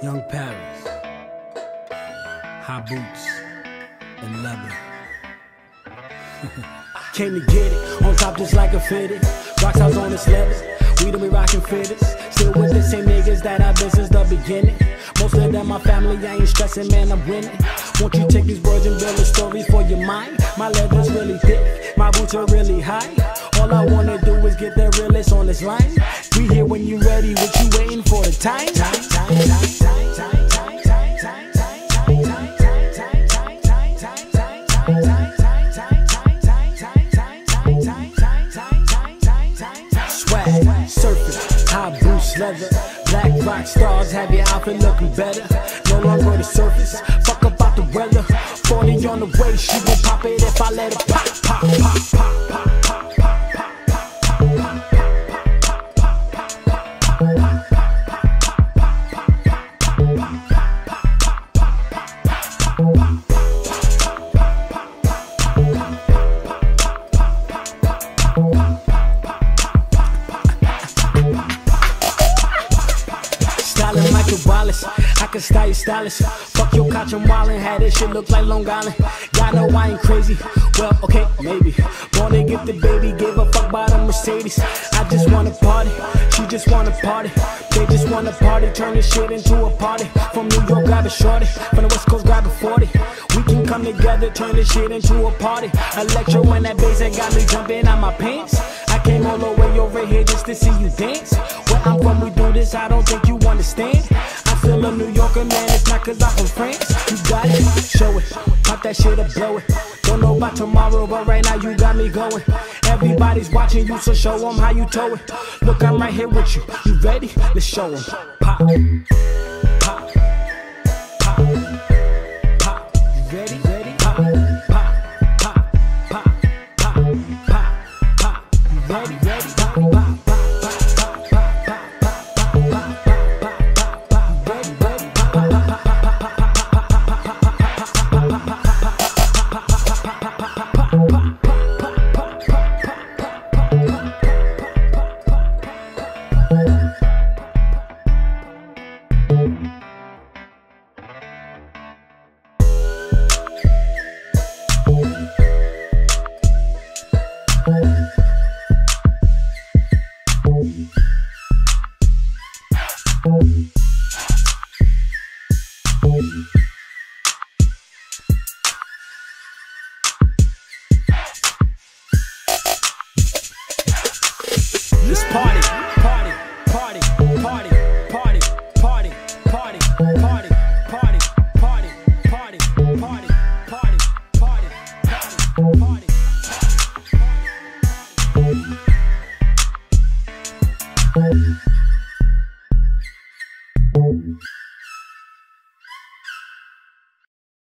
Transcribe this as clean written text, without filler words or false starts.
Young Paris, high boots and leather. Came to get it, on top just like a fitted. Rocks house on his leathers, we done be rockin' fitteds. Still with the same niggas that I've been since the beginning. Most of them my family, I ain't stressing, man, I'm winning. Won't you take these words and build a story for your mind? My leather's really thick, my boots are really high. All I wanna do is get the realest on this line. We here when you ready, what you waiting for the time? Swag, surfing, high boots, leather. Black rock stars have your outfit looking better. No longer on the surface, fuck about the weather. 40 on the way, she gon' pop it if I let her pop, pop, pop, pop, pop. Stylin' Michael Wallace, I can style you stylish. Fuck your couch and wallin', had this shit look like Long Island. Y'all know I ain't crazy, well, okay, maybe. Born to get the baby, gave a fuck about a Mercedes. I just wanna party, she just wanna party. They just wanna party, turn this shit into a party. From New York, grab a shorty, from the West Coast, grab a 40. We can come together, turn this shit into a party. Electro and that bass that got me jumping out my pants. I came all the way over here just to see you dance. Where I'm from, we do this, I don't think you understand. I'm still a New Yorker, man, it's not cause I'm from France. You got it, show it, pop that shit up, blow it. Don't know about tomorrow, but right now you got me going. Everybody's watching you, so show them how you tow it. Look, I'm right here with you, you ready? Let's show them. Pop, pop, pop, pop. You ready? Pop, pop, pop, pop, pop, pop, pop. You ready? Pop, pop, pop. Thank you.